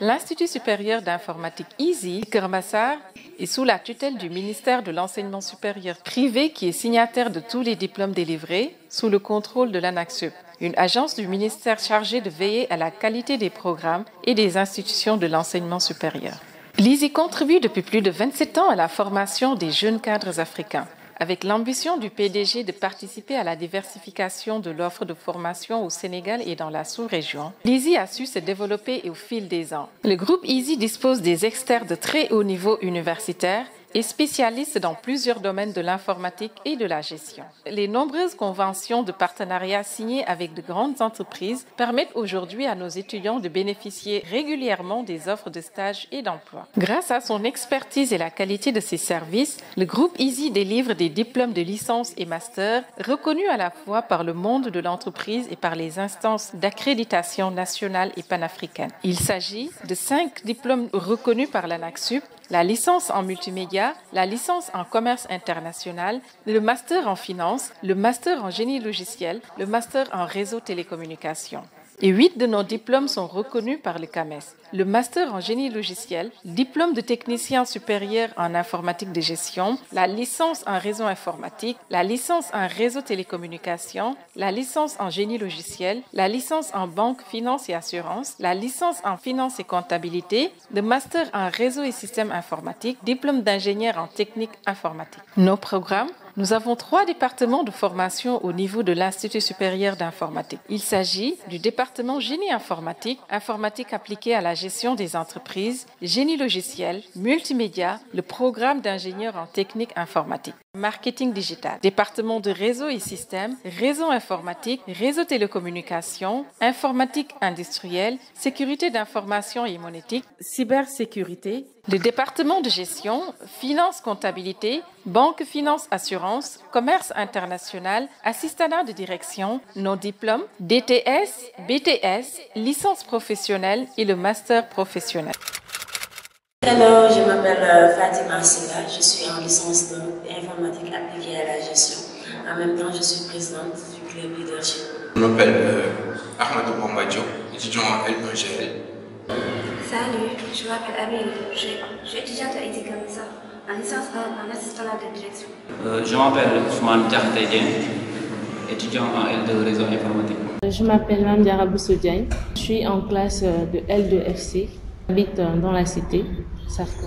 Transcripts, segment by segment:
L'Institut supérieur d'informatique ISI, Kër Massar, est sous la tutelle du ministère de l'Enseignement supérieur privé qui est signataire de tous les diplômes délivrés sous le contrôle de l'ANAQ-Sup, une agence du ministère chargée de veiller à la qualité des programmes et des institutions de l'enseignement supérieur. L'ISI contribue depuis plus de 27 ans à la formation des jeunes cadres africains. Avec l'ambition du PDG de participer à la diversification de l'offre de formation au Sénégal et dans la sous-région, l'ISI a su se développer au fil des ans. Le groupe ISI dispose des experts de très haut niveau universitaire et spécialiste dans plusieurs domaines de l'informatique et de la gestion. Les nombreuses conventions de partenariat signées avec de grandes entreprises permettent aujourd'hui à nos étudiants de bénéficier régulièrement des offres de stage et d'emploi. Grâce à son expertise et la qualité de ses services, le groupe ISI délivre des diplômes de licence et master reconnus à la fois par le monde de l'entreprise et par les instances d'accréditation nationale et panafricaine. Il s'agit de 5 diplômes reconnus par l'ANAQ-Sup, la licence en multimédia, la licence en commerce international, le master en finance, le master en génie logiciel, le master en réseau télécommunications. Et 8 de nos diplômes sont reconnus par le CAMES. Le master en génie logiciel, diplôme de technicien supérieur en informatique de gestion, la licence en réseau informatique, la licence en réseau télécommunications, la licence en génie logiciel, la licence en banque, finance et assurance, la licence en finance et comptabilité, le master en réseau et système informatique, diplôme d'ingénieur en technique informatique. Nos programmes. Nous avons 3 départements de formation au niveau de l'Institut supérieur d'informatique. Il s'agit du département génie informatique, informatique appliquée à la gestion des entreprises, génie logiciel, multimédia, le programme d'ingénieur en technique informatique. Marketing digital, département de réseau et système, réseau informatique, réseau télécommunications, informatique industrielle, sécurité d'information et monétique, cybersécurité, le département de gestion, finance comptabilité, banque finance assurance, commerce international, assistanat de direction, nos diplômes, DTS, BTS, licence professionnelle et le master professionnel. Alors, je m'appelle Fatima Silla, je suis en licence d'informatique appliquée à la gestion. En même temps, je suis présidente du club leadership. Je m'appelle Ahmadou Bambadjo, étudiant en LEGL. Salut, je m'appelle Amine, je suis étudiante à ISI Kër Massar, en licence en assistanat de direction. Je m'appelle Ousmane Diakhaté, étudiant en L2 réseau informatique. Je m'appelle Mamdiara Boussodiagne, je suis en classe de L2FC, j'habite dans la cité, Safko.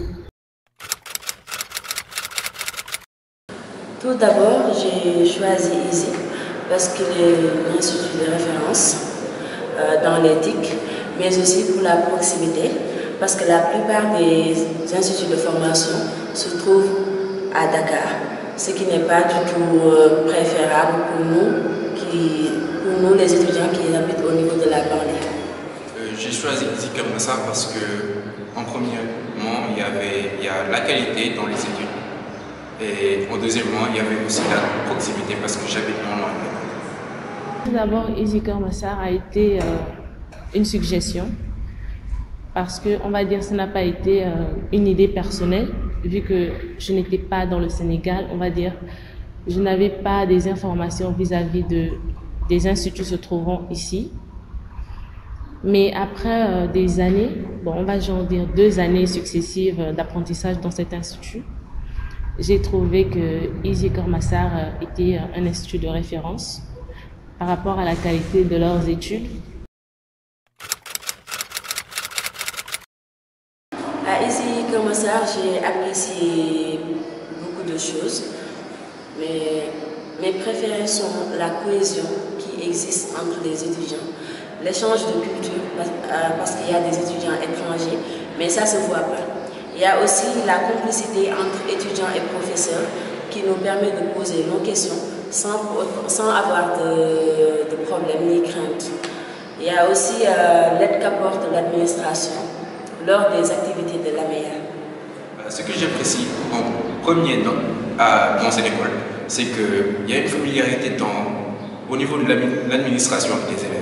Tout d'abord, j'ai choisi ISI parce qu'il est un institut de référence dans l'éthique, mais aussi pour la proximité, parce que la plupart des instituts de formation se trouvent à Dakar, ce qui n'est pas du tout préférable pour nous les étudiants qui habitent au niveau de la banlieue. J'ai choisi ISI Kër Massar parce que, en premièrement, il y a la qualité dans les études, et en deuxièmement, il y avait aussi la proximité parce que j'habite non loin. Tout d'abord, ISI Kër Massar a été une suggestion parce que, on va dire, ça n'a pas été une idée personnelle, vu que je n'étais pas dans le Sénégal, on va dire, je n'avais pas des informations vis-à-vis des instituts se trouvant ici. Mais après des années, on va dire 2 années successives d'apprentissage dans cet institut, j'ai trouvé que ISI Kër Massar était un institut de référence par rapport à la qualité de leurs études. À ISI Kër Massar, j'ai apprécié beaucoup de choses, mais mes préférés sont la cohésion qui existe entre les étudiants, l'échange de culture, parce qu'il y a des étudiants étrangers, mais ça ne se voit pas. Il y a aussi la complicité entre étudiants et professeurs qui nous permet de poser nos questions sans avoir de problèmes ni craintes. Il y a aussi l'aide qu'apporte l'administration lors des activités de l'AMEA. Ce que j'apprécie en premier dans cette école, c'est qu'il y a une familiarité au niveau de l'administration des élèves.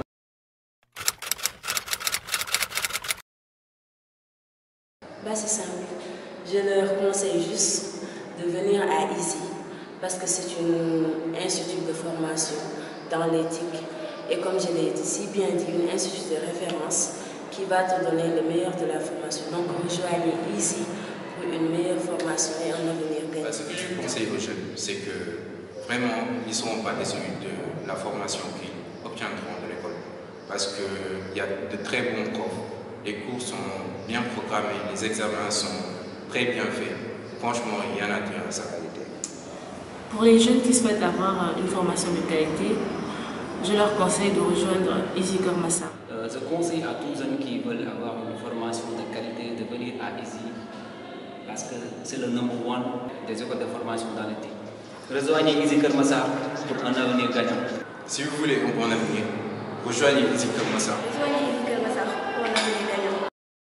C'est simple. Je leur conseille juste de venir à ISI parce que c'est un institut de formation dans l'éthique et comme je l'ai si bien dit, un institut de référence qui va te donner le meilleur de la formation. Donc, rejoignez ici pour une meilleure formation et un avenir gagnant. Ce que je conseille aux jeunes, c'est que vraiment, ils ne seront pas déçus de la formation qu'ils obtiendront de l'école. Parce qu'il y a de très bons profs, les cours sont bien programmés, les examens sont très bien faits. Franchement, il y en a qui ont sa qualité. Pour les jeunes qui souhaitent avoir une formation de qualité, je leur conseille de rejoindre Easy Kermassar. Je conseille à tous jeunes qui veulent avoir une formation de qualité de venir à Easy parce que c'est le numéro 1 des écoles de formation dans le pays. Rejoignez Easy Kermassar pour un avenir gagnant. Si vous voulez un bon avenir, rejoignez Easy Kermassar. Rejoignez Easy Kermassar pour un avenir gagnant.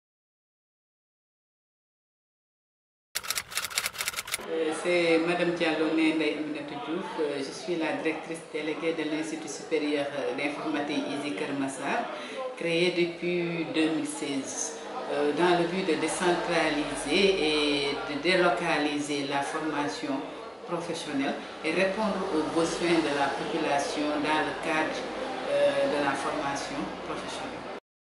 C'est Mme Diallo Ndeye Aminata Diouf. Je suis la directrice déléguée de l'Institut supérieur d'informatique Easy Kermassar, créé depuis 2016 dans le but de décentraliser et de délocaliser la formation professionnelle et répondre aux besoins de la population dans le cadre de la formation professionnelle.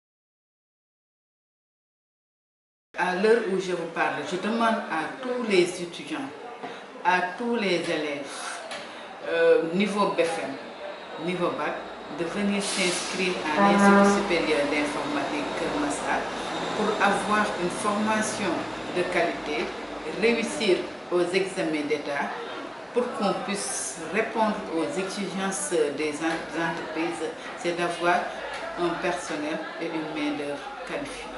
À l'heure où je vous parle, je demande à tous les étudiants, à tous les élèves, niveau BFM, niveau bac, de venir s'inscrire à l'Institut supérieur d'informatique Kermassar pour avoir une formation de qualité, réussir aux examens d'État, pour qu'on puisse répondre aux exigences des entreprises, c'est d'avoir un personnel et une main-d'œuvre qualifiée.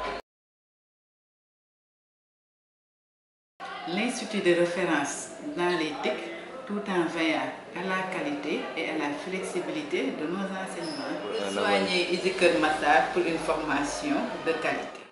L'Institut de référence dans les TIC, tout en veillant à la qualité et à la flexibilité de nos enseignements. Soignez Easy Kermassar pour une formation de qualité.